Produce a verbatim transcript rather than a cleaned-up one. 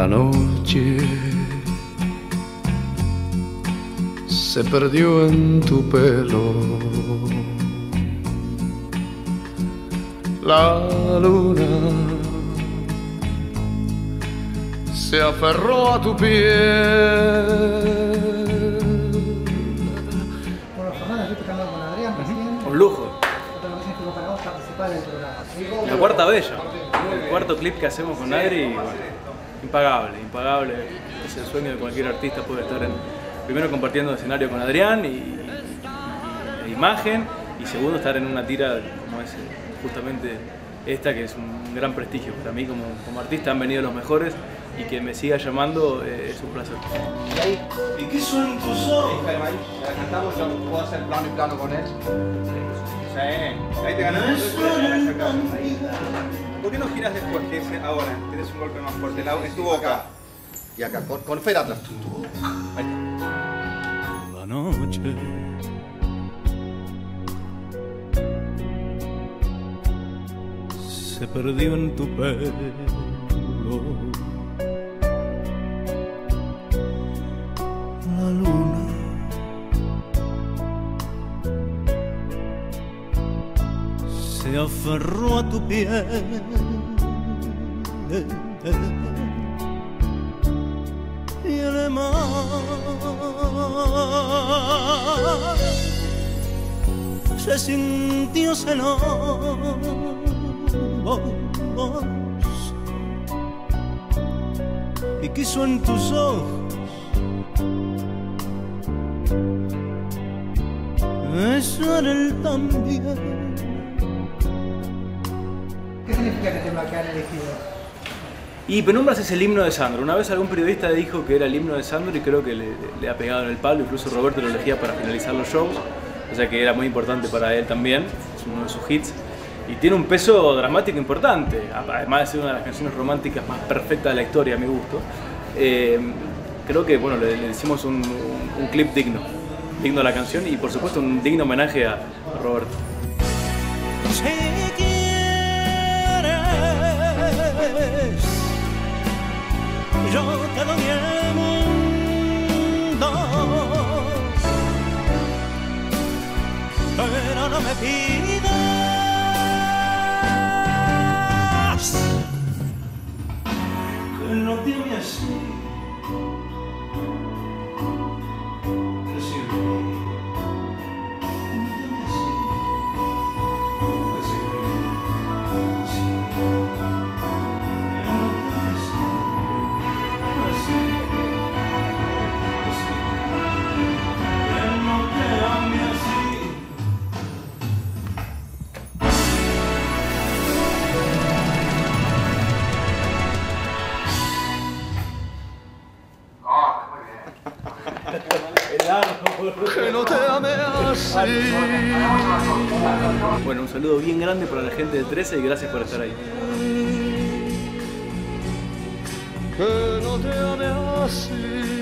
La noche se perdió en tu pelo, la luna se aferró a tu piel. Bueno, Fernández, estoy tocando con Adrián recién. Un lujo. Otra vez estuvo para vos participar del programa. La cuarta vez ya. El cuarto clip que hacemos con Adri, y bueno, impagable, impagable. Es el sueño de cualquier artista, poder estar en, primero compartiendo escenario con Adrián y, y, y imagen, y segundo estar en una tira como es justamente esta, que es un gran prestigio para mí como, como artista. Han venido los mejores y que me siga llamando eh, es un placer. ¿Y qué son tus ojos? La cantamos, yo puedo hacer plano y plano con él. Sí, ahí te ganas. ¿Por qué no giras después que ese ahora? Tienes un golpe más fuerte. En tu boca. Y acá, con, con Fer atrás. Ahí está. La noche se perdió en tu pelo, la luna se aferró a tu piel y el mar se sintió celoso y quiso en tus ojos besar el también. ¿Qué significa este tema que han elegido? Y Penumbras es el himno de Sandro. Una vez algún periodista dijo que era el himno de Sandro y creo que le, le ha pegado en el palo. Incluso Roberto lo elegía para finalizar los shows, o sea que era muy importante para él también. Es uno de sus hits y tiene un peso dramático importante, además de ser una de las canciones románticas más perfectas de la historia a mi gusto. Eh, creo que bueno, le, le hicimos un, un, un clip digno, digno a la canción y por supuesto un digno homenaje a, a Roberto. Si quieres, yo te doy el mundo, pero no me pidas que no te ame así. Que no te ame así. Bueno, un saludo bien grande para la gente de trece y gracias por estar ahí. Que no te ame así.